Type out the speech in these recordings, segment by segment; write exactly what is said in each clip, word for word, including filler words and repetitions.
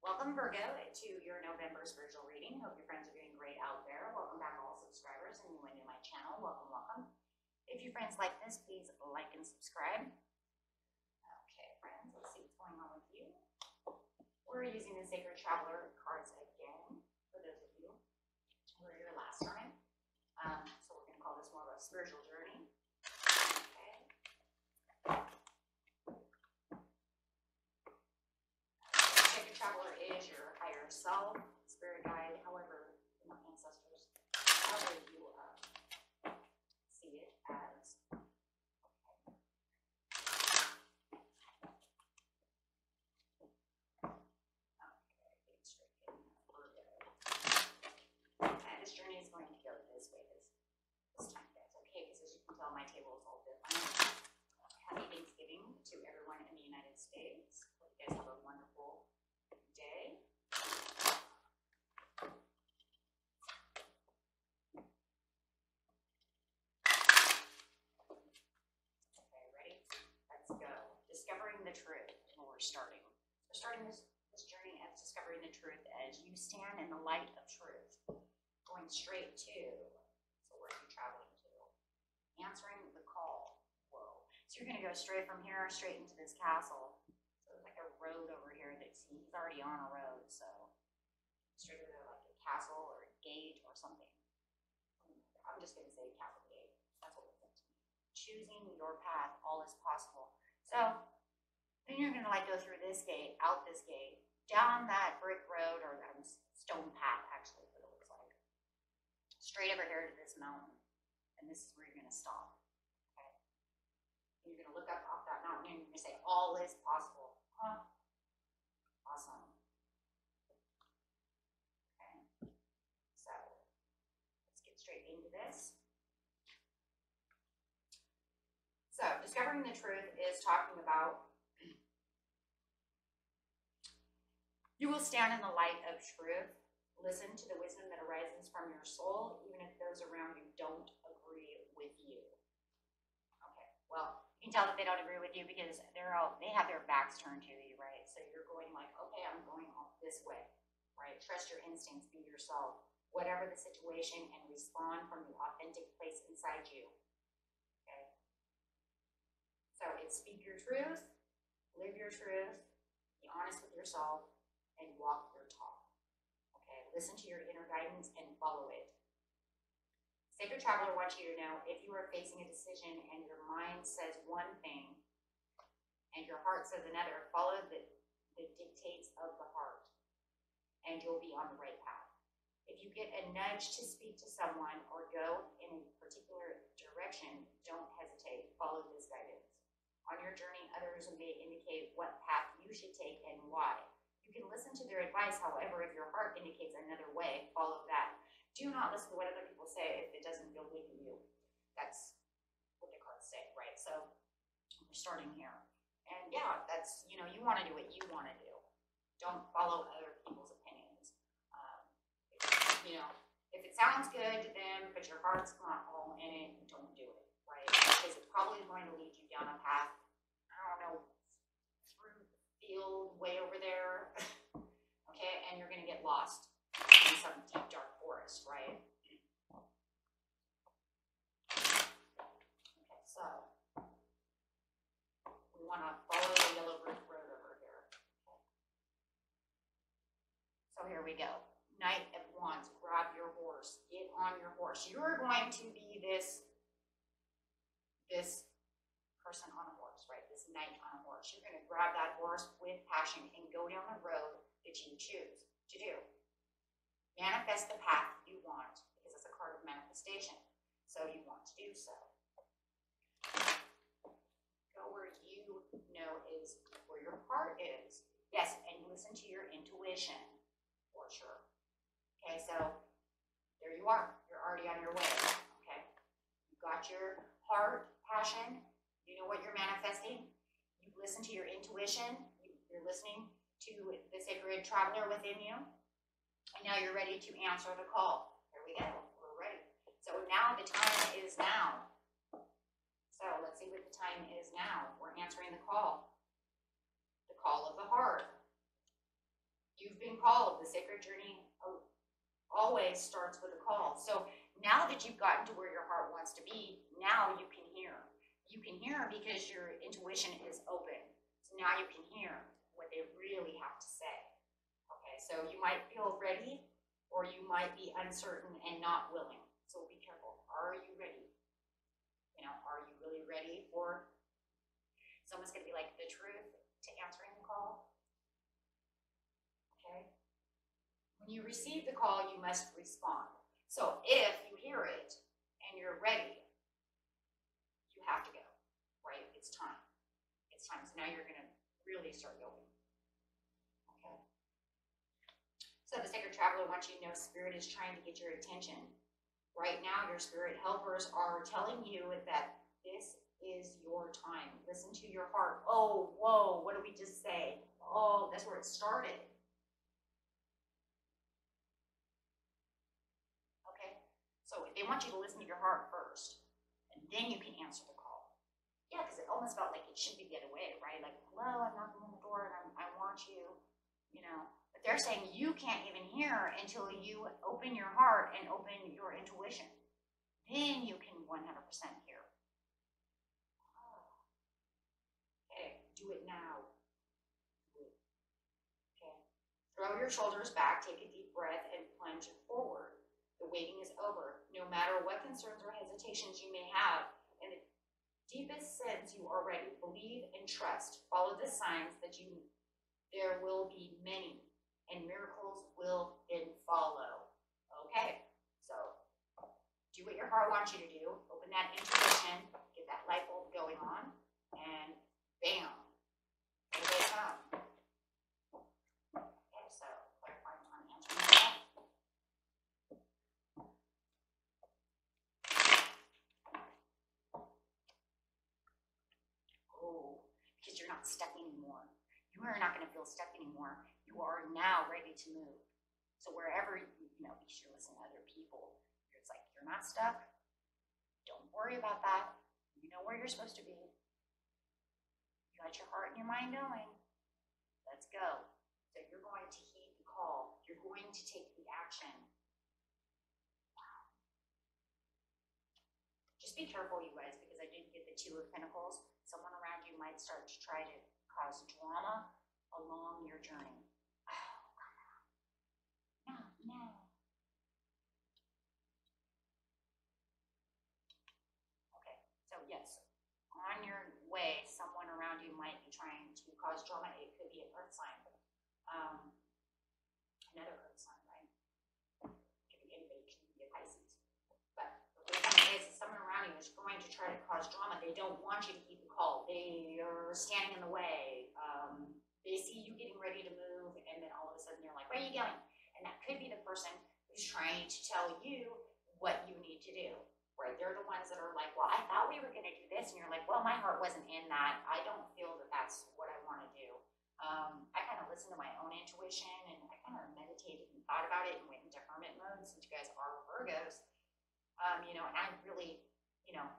Welcome, Virgo, to your November spiritual reading. Hope your friends are doing great out there. Welcome back, all subscribers, and anyone new to my channel. Welcome, welcome. If your friends like this, please like and subscribe. Okay, friends, let's see what's going on with you. We're using the Sacred Traveler cards again, for those of you who were here last time. Um, so we're going to call this more of a spiritual journey. Okay. Sacred Traveler is your higher self, spirit guide, however, you know, ancestors, however you uh, see it as. Okay. Okay, getting straight in. Virgo. And this journey is going to go this way this, this time, guys. Okay, because as you can tell, my table is all different. Happy Thanksgiving to everyone in the United States. Hope you guys have a wonderful day. Okay, ready? Let's go. Discovering the truth. Well, we're starting. We're starting this, this journey as discovering the truth as you stand in the light of truth. Going straight to, so where are you traveling to? Answering the call. Whoa. So you're going to go straight from here, straight into this castle. So there's like a road over here that's, he's already on a road, so straight over there like a castle or a gate or something. I'm just going to say castle gate. That's what it meant to me. Choosing your path, all is possible. So then you're going to like go through this gate, out this gate, down that brick road or um, stone path, actually, what it looks like. Straight over here to this mountain. And this is where you're going to stop. Okay? And you're going to look up off that mountain and you're going to say, all is possible. Huh? Awesome. Okay. So let's get straight into this. So discovering the truth is talking about you will stand in the light of truth. Listen to the wisdom that arises from your soul, even if those around you don't agree with you. Okay, well, you can tell that they don't agree with you because they're all, they have their backs turned to you, right? So you're going like, okay, I'm going this way, right? Trust your instincts, be yourself, whatever the situation, and respond from the authentic place inside you. Okay? So it's speak your truth, live your truth, be honest with yourself, and walk your talk. Okay, listen to your inner guidance and follow it. Sacred Traveler wants you to know if you are facing a decision and your mind says one thing and your heart says another, follow the, the dictates of the heart and you'll be on the right path. If you get a nudge to speak to someone or go in a particular direction, don't hesitate, follow this guidance. On your journey, others may indicate what path you should take and why. You can listen to their advice, however, if your heart indicates another way, follow that. Do not listen to what other people say if it doesn't feel good to you. That's what the cards say, right? So we're starting here. And yeah, that's, you know, you want to do what you want to do. Don't follow other people's opinions. Um, if, you know, if it sounds good to them, but your heart's not all in it, don't do it, right? Because it's probably going to lead you down a path, I don't know, field way over there, okay, and you're going to get lost in some deep dark forest, right? Okay, so we want to follow the yellow brick road over here. Okay. So here we go. Knight of Wands, grab your horse, get on your horse. You're going to be this this person on a horse, right? This knight on a horse. You're going to grab that horse with passion and go down the road that you choose to do. Manifest the path you want, because it's a card of manifestation. So you want to do so. Go where you know is where your heart is. Yes, and listen to your intuition, for sure. Okay, so there you are. You're already on your way. Okay, you got your heart, passion. You know what you're manifesting. You listen to your intuition. You're listening to the Sacred Traveler within you. And now you're ready to answer the call. Here we go. We're ready. So now the time is now. So let's see what the time is now. We're answering the call. The call of the heart. You've been call. The sacred journey always starts with a call. So now that you've gotten to where your heart wants to be, now you can hear. You can hear because your intuition is open. So now you can hear what they really have to say. Okay, so you might feel ready, or you might be uncertain and not willing. So be careful. Are you ready? You know, are you really ready for someone's going to be like the truth to answering the call? Okay. When you receive the call, you must respond. So if you hear it and you're ready, you have to go, right? It's time. It's time. So now you're going to really start going. Okay. So the sacred traveler wants you to know Spirit is trying to get your attention. Right now, your spirit helpers are telling you that this is your time. Listen to your heart. Oh, whoa, what did we just say? Oh, that's where it started. Okay, so they want you to listen to your heart first, and then you can answer the call. Yeah, because it almost felt like it should be the other way, right? Like, hello, I'm knocking on the door, and I'm, I want you, you know. But they're saying you can't even hear until you open your heart and open your intuition. Then you can one hundred percent hear. Okay, do it now. Okay, throw your shoulders back, take a deep breath, and plunge forward. The waiting is over. No matter what concerns or hesitations you may have, in the deepest sense, you are ready. Believe and trust. Follow the signs that you there will be many, and miracles will then follow. Okay, so do what your heart wants you to do. Open that intuition, get that light bulb going on, and bam, here they come. Okay, so clarifying on answering that. Oh, because you're not stuck anymore. You are not going to feel stuck anymore. You are now ready to move. So wherever, you know, because you're listening to other people, it's like, you're not stuck. Don't worry about that. You know where you're supposed to be. You got your heart and your mind going. Let's go. So you're going to heed the call. You're going to take the action. Wow. Just be careful, you guys, because I did get the Two of Pentacles. Someone around you might start to try to cause drama along your journey. Oh, come on. No, no. Okay, so yes, on your way, someone around you might be trying to cause drama. It could be an earth sign. Um, another earth sign, right? It could be anybody, it could be a Pisces. But the thing is, someone around you is going to try to cause drama. They don't want you to keep the call. They are standing in the way. Um, they see you getting ready to move, and then all of a sudden they're like, where are you going? And that could be the person who's trying to tell you what you need to do, right? They're the ones that are like, well, I thought we were going to do this. And you're like, well, my heart wasn't in that. I don't feel that that's what I want to do. Um, I kind of listened to my own intuition, and I kind of meditated and thought about it and went into hermit mode, since you guys are Virgos. Um, you know, and I really, you know,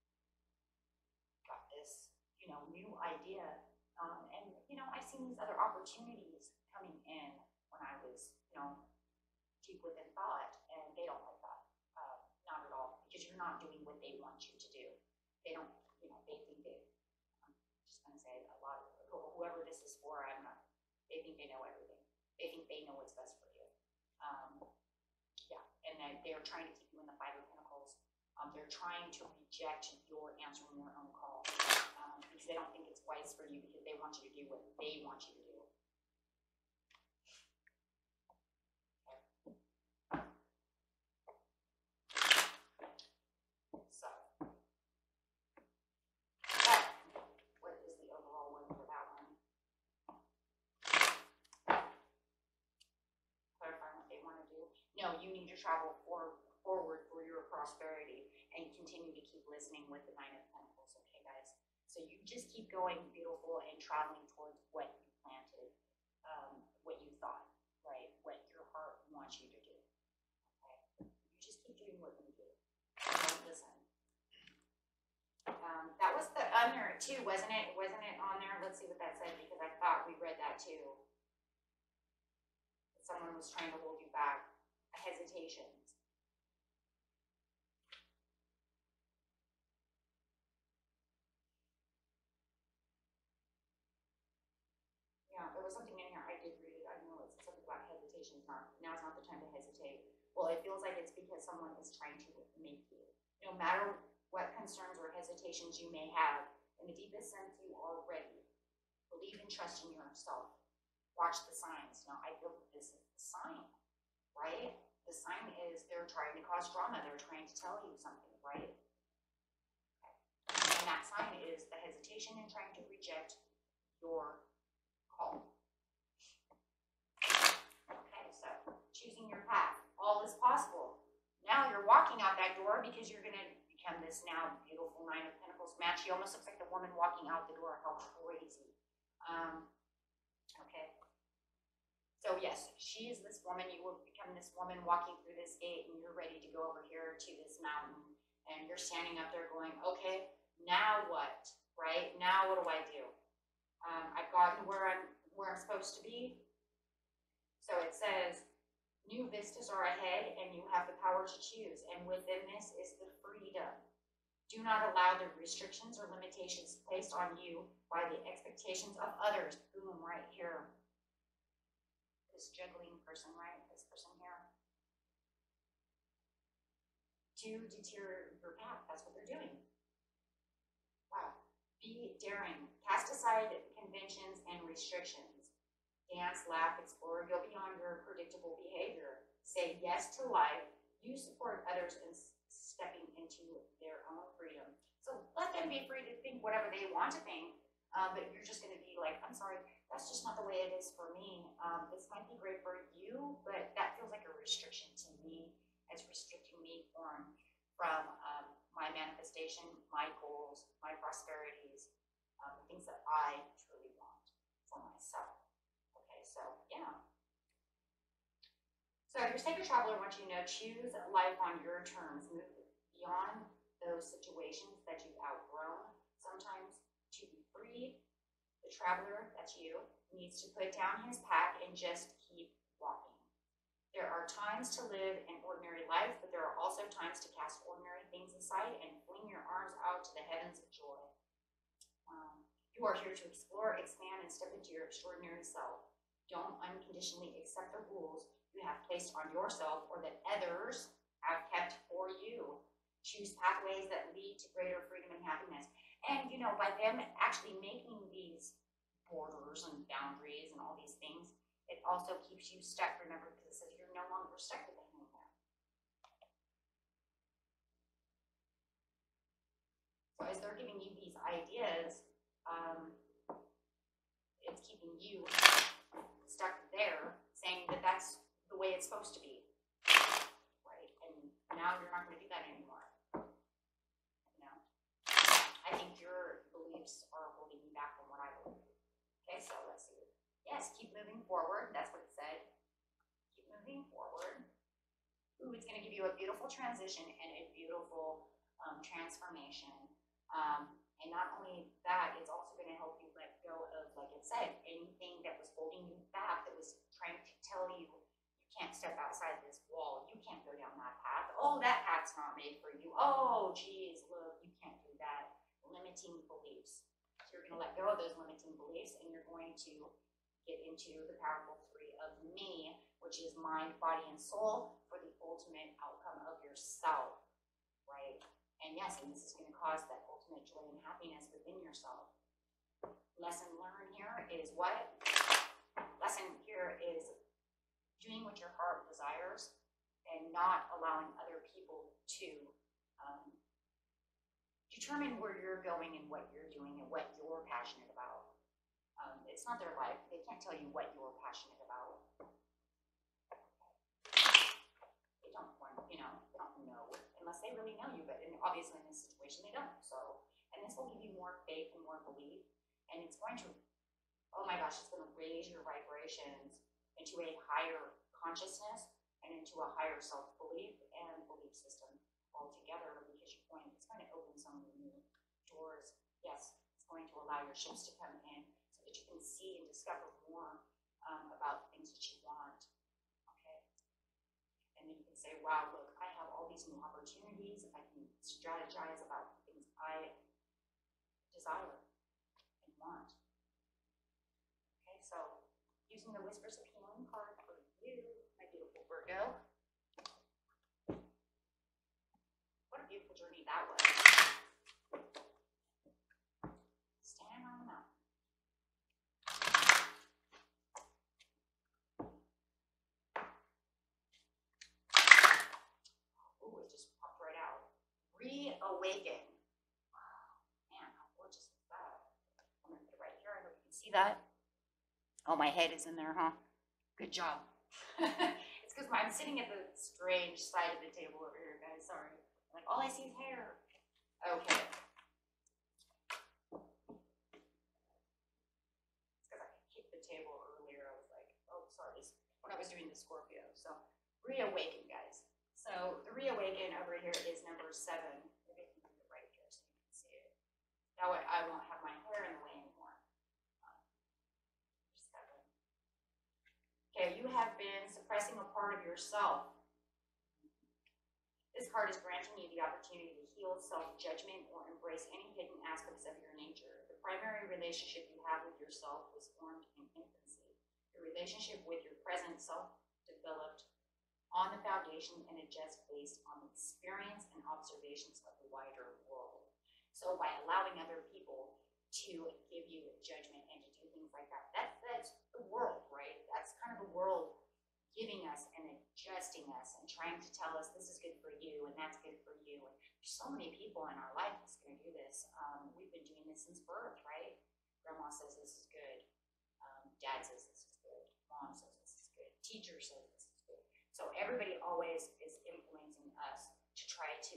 got this, you know, new idea. Um, and, you know, I've seen these other opportunities coming in when I was, you know, deep within thought, and they don't like that. Uh, not at all, because you're not doing what they want you to do. They don't, you know, they think they, I'm just going to say a lot of, whoever this is for, I'm not, they think they know everything. They think they know what's best for you. Um, yeah, and then they're trying to keep you in the Five of Pentacles. Um, they're trying to reject your answering your own call, um, because they don't think it's wise for you, because they want you to do what they want you to do. So, but what is the overall one for that one? Clarifying what they want to do. No, you need to travel for, forward for your prosperity, and continue to keep listening with the Nine of Pentacles, okay, guys? So you just keep going, beautiful, and traveling towards what you planted, um, what you thought, right? What your heart wants you to do, okay? You just keep doing what you do. Don't listen. Um, that was the under too, wasn't it? Wasn't it on there? Let's see what that said, because I thought we read that too. that someone was trying to hold you back, hesitations. Yeah, there was something in here, I did read it, I know it's something about hesitations, not, now's not the time to hesitate. Well, it feels like it's because someone is trying to make you. No matter what concerns or hesitations you may have, in the deepest sense, you are ready. Believe and trust in yourself. Watch the signs. Now, I feel that this is the sign, right? The sign is they're trying to cause drama. They're trying to tell you something, right? Okay. And that sign is the hesitation in trying to reject your call. Okay, so choosing your path. All is possible. Now you're walking out that door because you're going to become this now beautiful Nine of Pentacles man. She almost looks like the woman walking out the door. How crazy. Um, okay. So yes, she is this woman. You will become this woman walking through this gate, and you're ready to go over here to this mountain. And you're standing up there going, okay, now what? Right? Now what do I do? Um, I've gotten where I'm where I'm supposed to be. So it says, new vistas are ahead, and you have the power to choose. And within this is the freedom. Do not allow the restrictions or limitations placed on you by the expectations of others. Boom, right here. This juggling person, right? This person here. To deteriorate your path. That's what they're doing. Wow. Be daring. Cast aside conventions and restrictions. Dance, laugh, explore, go beyond your predictable behavior. Say yes to life. You support others in stepping into their own freedom. So let them be free to think whatever they want to think, um, but you're just going to be like, I'm sorry, that's just not the way it is for me. Um, this might be great for you, but that feels like a restriction to me. It's restricting me from, from um, my manifestation, my goals, my prosperities, um, the things that I truly want for myself. Okay, so yeah. So your sacred traveler wants you to know, choose life on your terms. Move beyond those situations that you've outgrown. Sometimes to be free, the traveler, that's you, needs to put down his pack and just keep walking. There are times to live an ordinary life, but there are also times to cast ordinary things aside and fling your arms out to the heavens of joy. Um, you are here to explore, expand, and step into your extraordinary self. Don't unconditionally accept the rules you have placed on yourself or that others have kept for you. Choose pathways that lead to greater freedom and happiness. And, you know, by them actually making these borders and boundaries and all these things, it also keeps you stuck, remember, because it says you're no longer stuck with them anymore. So as they're giving you these ideas, um, it's keeping you stuck there, saying that that's the way it's supposed to be, right? And now you're not going to do that anymore. You know, I think your beliefs are holding you back from what I believe. Okay, so let's see. Yes, keep moving forward. That's what it said. Keep moving forward. Ooh, it's going to give you a beautiful transition and a beautiful um, transformation. Um, and not only that, it's also going to help you let go of, like it said, anything that was holding you back, that was trying to tell you you can't step outside this wall. You can't go down that path. Oh, that path's not made for you. Oh, geez, look, you can't do that. Limiting beliefs. So you're going to let go of those limiting beliefs, and you're going to get into the powerful three of me, which is mind, body, and soul for the ultimate outcome of yourself, right? And yes, and this is going to cause that ultimate joy and happiness within yourself. Lesson learned here is what? Lesson here is doing what your heart desires and not allowing other people to um, determine where you're going and what you're doing and what you're passionate about. Um, it's not their life. They can't tell you what you're passionate about. They don't want, you know, they don't know unless they really know you, but in, obviously in this situation they don't. So, and this will give you more faith and more belief, and it's going to, oh my gosh, it's going to raise your vibrations into a higher consciousness and into a higher self-belief and belief system altogether, because you're going, it's going to open so many new doors. Yes, it's going to allow your ships to come in so that you can see and discover more um, about things that you want. say, wow, look, I have all these new opportunities. I can strategize about things I desire and want. Okay, so using the Whispers of Healing card for you, my beautiful Virgo. What a beautiful journey that was. Stand on the mountain. Oh, it just popped right out. Reawaken. Wow, man, how gorgeous is that? I'm gonna put it right here. I hope you can see that. Oh, my head is in there, huh? Good job. It's because I'm sitting at the strange side of the table over here, guys. Sorry. Like, all I see is hair. Okay. It's because I hit the table earlier. I was like, oh, sorry. When I was doing the Scorpio. So, reawaken, guys. So, the reawaken over here is number seven. Maybe I can put it right here so you can see it. That way I won't have my hair in the way anymore. Um, seven. Okay, you have been suppressing a part of yourself. This card is granting you the opportunity to heal self-judgment or embrace any hidden aspects of your nature. The primary relationship you have with yourself was formed in infancy. Your relationship with your present self developed on the foundation and adjust based on the experience and observations of the wider world. So by allowing other people to give you judgment and to do things like that, that's, that's the world, right? That's kind of the world giving us and adjusting us and trying to tell us this is good for you and that's good for you. And there's so many people in our life that's going to do this. Um, we've been doing this since birth, right? Grandma says this is good. Um, Dad says this is good. Mom says this is good. Teacher says this is good. So everybody always is influencing us to try to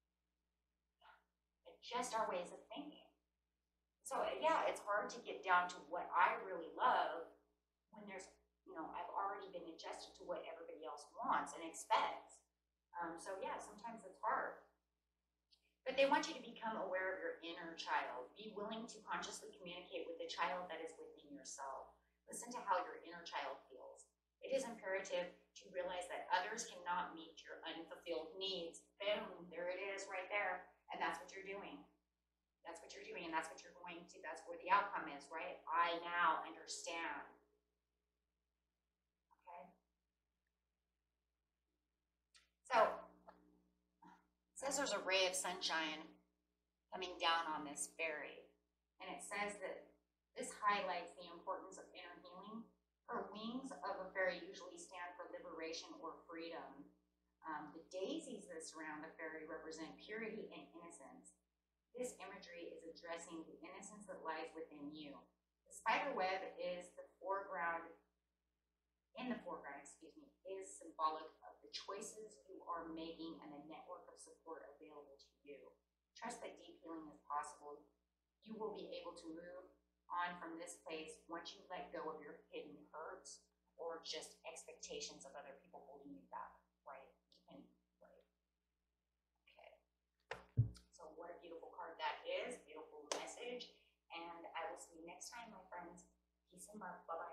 adjust our ways of thinking. So yeah, it's hard to get down to what I really love when there's, you know, I've already been adjusted to what everybody else wants and expects. Um, so yeah, sometimes it's hard. But they want you to become aware of your inner child. Be willing to consciously communicate with the child that is within yourself. Listen to how your inner child feels. It is imperative to realize that others cannot meet your unfulfilled needs. Boom, there it is right there. And that's what you're doing. That's what you're doing, and that's what you're going to, that's where the outcome is, right? I now understand. Okay? So, it says there's a ray of sunshine coming down on this fairy. And it says that this highlights the importance of inner healing. Her wings of a fairy usually stand for liberation or freedom. Um, the daisies that surround the fairy represent purity and innocence. This imagery is addressing the innocence that lies within you. The spider web is the foreground, in the foreground, excuse me, is symbolic of the choices you are making and the network of support available to you. Trust that deep healing is possible. You will be able to move on from this place once you let go of your hidden hurts or just expectations of other people holding you back, right? And, right. Okay. So what a beautiful card that is, beautiful message. And I will see you next time, my friends. Peace and love. Bye-bye.